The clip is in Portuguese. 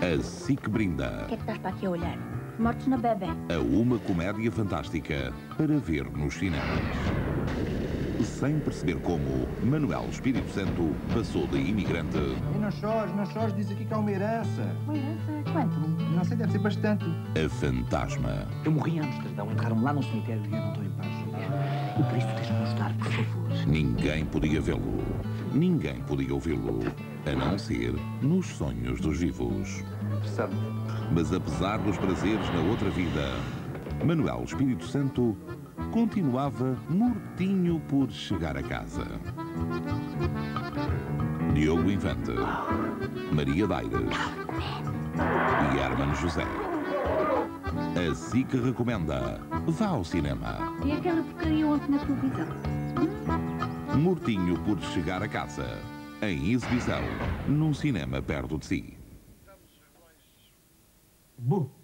A SIC brinda O que é que estás para aqui a olhar? Mortos na bebé. a uma comédia fantástica para ver nos cinemas. Sem perceber como, Manuel Espírito Santo passou de imigrante E não chores, diz aqui que há uma herança. Uma herança? Quanto? Não sei, deve ser bastante. a fantasma. Eu morri em Amsterdão, enterraram-me lá num cemitério e eu não estou em paz. E por isso deixa-me ajudar, por favor. Ninguém podia vê-lo. Ninguém podia ouvi-lo. A não ser nos sonhos dos vivos. Percebe? Mas apesar dos prazeres na outra vida, Manuel Espírito Santo continuava mortinho por chegar a casa. Diogo Infante, Maria Daires e Hermano José. A SIC recomenda: vá ao cinema. E aquela porcaria ontem na televisão? Mortinho por chegar a casa. Em exibição, num cinema perto de si. Bu.